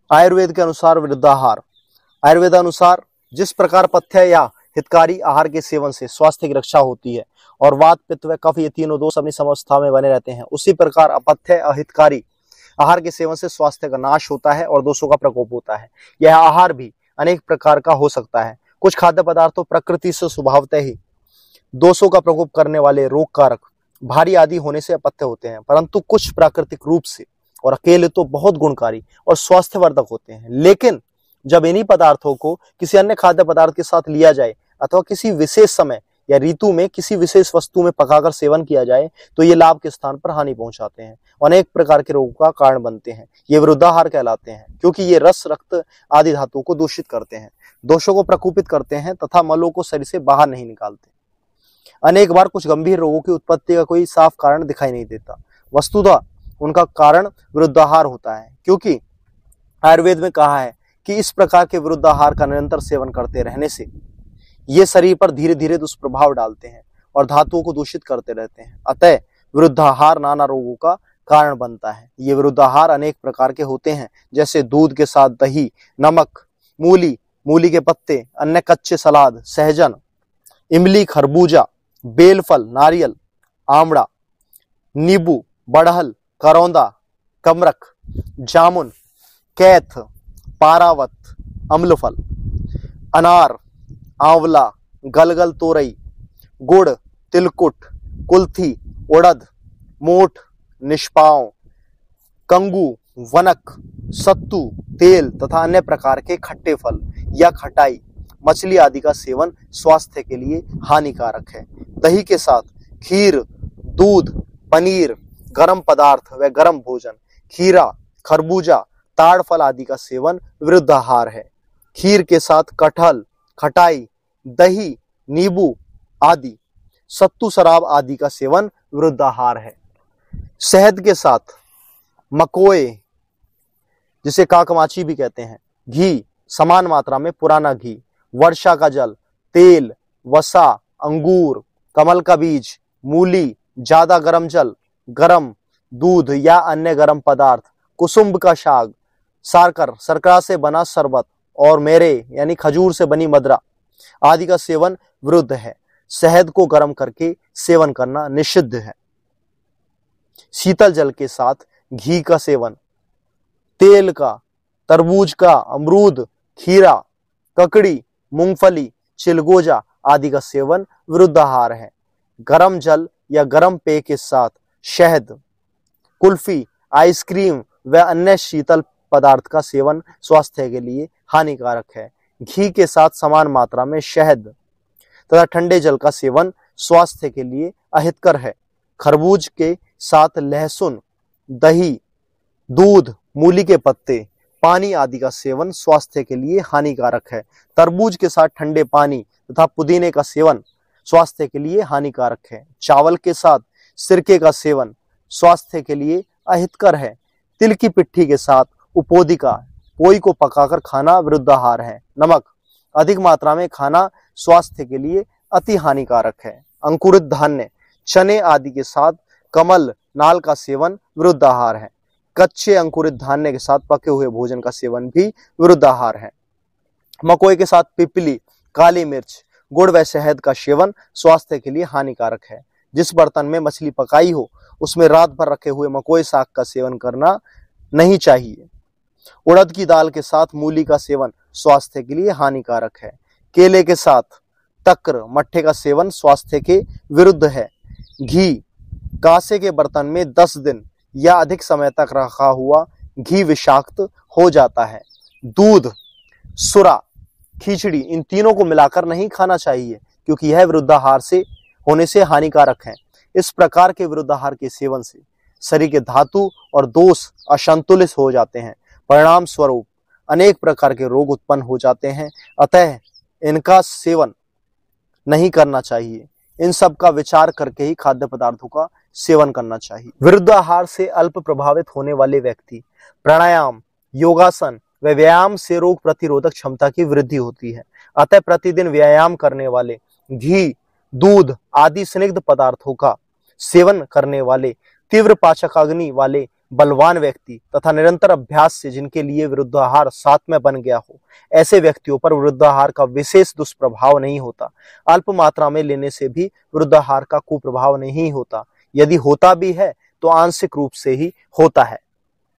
आयुर्वेद के अनुसार वृद्धाहार। आयुर्वेद अनुसार जिस प्रकार पथ्य या हितकारी आहार के सेवन से स्वास्थ्य की रक्षा होती है और वात पित्त व कफ ये तीनों दोष अपनी समावस्था में बने रहते हैं, उसी प्रकार अपथ्य अहितकारी आहार के सेवन से स्वास्थ्य का नाश होता है और दोषों का प्रकोप होता है। यह आहार भी अनेक प्रकार का हो सकता है। कुछ खाद्य पदार्थों प्रकृति से स्वभावतः ही दोषों का प्रकोप करने वाले रोग कारक भारी आदि होने से अपथ्य होते हैं, परंतु कुछ प्राकृतिक रूप से और अकेले तो बहुत गुणकारी और स्वास्थ्यवर्धक होते हैं। लेकिन जब इन्हीं पदार्थों को किसी अन्य खाद्य पदार्थ के साथ लिया जाए अथवा किसी विशेष समय या ऋतु में किसी विशेष वस्तु में पकाकर सेवन किया जाए तो ये लाभ के स्थान पर हानि पहुंचाते हैं, अनेक प्रकार के रोगों का कारण बनते हैं। ये वृद्धाहार कहलाते हैं, क्योंकि ये रस, रक्त आदि धातुओं को दूषित करते हैं, दोषों को प्रकोपित करते हैं तथा मलों को शरीर से बाहर नहीं निकालते। अनेक बार कुछ गंभीर रोगों की उत्पत्ति का कोई साफ कारण दिखाई नहीं देता, वस्तुतः उनका कारण वृद्धाहार होता है, क्योंकि आयुर्वेद में कहा है कि इस प्रकार के वृद्धाहार का निरंतर सेवन करते रहने से ये शरीर पर धीरे धीरे दुष्प्रभाव डालते हैं और धातुओं को दूषित करते रहते हैं। अतः वृद्धाहार नाना रोगों का कारण बनता है। ये वृद्धाहार अनेक प्रकार के होते हैं, जैसे दूध के साथ दही, नमक, मूली, मूली के पत्ते, अन्य कच्चे सलाद, सहजन, इमली, खरबूजा, बेलफल, नारियल, आमड़ा, नींबू, बड़हल, करौंदा, कमरख, जामुन, कैथ, पारावत, अम्लफल, अनार, आंवला, गलगल, तोरई, गुड़, तिलकुट, कुल्थी, उड़द, मोठ, निष्पाव, कंगू, वनक, सत्तू, तेल तथा अन्य प्रकार के खट्टे फल या खटाई, मछली आदि का सेवन स्वास्थ्य के लिए हानिकारक है। दही के साथ खीर, दूध, पनीर, गर्म पदार्थ व गर्म भोजन, खीरा, खरबूजा, ताड़ फल आदि का सेवन वृद्धाहार है। खीर के साथ कटहल, खटाई, दही, नींबू आदि, सत्तू, शराब आदि का सेवन वृद्धाहार है। शहद के साथ मकोए, जिसे काकमाची भी कहते हैं, घी, समान मात्रा में पुराना घी, वर्षा का जल, तेल, वसा, अंगूर, कमल का बीज, मूली, ज्यादा गर्म जल, गर्म दूध या अन्य गर्म पदार्थ, कुसुम्ब का शाक, शर्करा से बना शरबत और मेरे यानी खजूर से बनी मदरा आदि का सेवन वृद्ध है। शहद को गर्म करके सेवन करना निषिद्ध है। शीतल जल के साथ घी का सेवन, तेल का, तरबूज का, अमरूद, खीरा, ककड़ी, मूंगफली, चिलगोजा आदि का सेवन वृद्धाहार है। गर्म जल या गर्म पेय के साथ शहद, कुल्फी, आइसक्रीम व अन्य शीतल पदार्थ का सेवन स्वास्थ्य के लिए हानिकारक है। घी के साथ समान मात्रा में शहद तथा ठंडे जल का सेवन स्वास्थ्य के लिए अहितकर है। खरबूज के साथ लहसुन, दही, दूध, मूली के पत्ते, पानी आदि का सेवन स्वास्थ्य के लिए हानिकारक है। तरबूज के साथ ठंडे पानी तथा पुदीने का सेवन स्वास्थ्य के लिए हानिकारक है। चावल के साथ सिरके का सेवन स्वास्थ्य के लिए अहितकर है। तिल की पिट्ठी के साथ उपोदिका, पोई को पकाकर खाना वृद्धाहार है। नमक अधिक मात्रा में खाना स्वास्थ्य के लिए अति हानिकारक है। अंकुरित धान्य, चने आदि के साथ कमल, नाल का सेवन वृद्धाहार है। कच्चे अंकुरित धान्य के साथ पके हुए भोजन का सेवन भी वृद्धाहार है। मकोई के साथ पिपली, काली मिर्च, गुड़ व शहद का सेवन स्वास्थ्य के लिए हानिकारक है। जिस बर्तन में मछली पकाई हो उसमें रात भर रखे हुए मकोई साग का सेवन करना नहीं चाहिए। उड़द की दाल के साथ मूली का सेवन स्वास्थ्य के लिए हानिकारक है। केले के साथ तक्र, मट्ठे का सेवन स्वास्थ्य के विरुद्ध है। घी, कांसे के बर्तन में 10 दिन या अधिक समय तक रखा हुआ घी विषाक्त हो जाता है। दूध, सुरा, खिचड़ी, इन तीनों को मिलाकर नहीं खाना चाहिए, क्योंकि यह वृद्धाहार से होने से हानिकारक है। इस प्रकार के वृद्धाहार के सेवन से शरीर के धातु और दोष असंतुलित हो जाते हैं। परिणाम स्वरूप अनेक प्रकार के रोग उत्पन्न हो जाते हैं। अतः इनका सेवन नहीं करना चाहिए। इन सब का विचार करके ही खाद्य पदार्थों का सेवन करना चाहिए। वृद्धाहार से अल्प प्रभावित होने वाले व्यक्ति प्राणायाम, योगासन व व्यायाम से रोग प्रतिरोधक क्षमता की वृद्धि होती है। अतः प्रतिदिन व्यायाम करने वाले, घी, दूध आदि स्निग्ध पदार्थों का सेवन करने वाले, तीव्र पाचक अग्नि वाले बलवान व्यक्ति तथा निरंतर अभ्यास से जिनके लिए विरुद्धाहार सात्मय बन गया हो, ऐसे व्यक्तियों पर विरुद्धाहार का विशेष दुष्प्रभाव नहीं होता। अल्प मात्रा में लेने से भी विरुद्धाहार का कुप्रभाव नहीं होता। यदि होता भी है तो आंशिक रूप से ही होता है।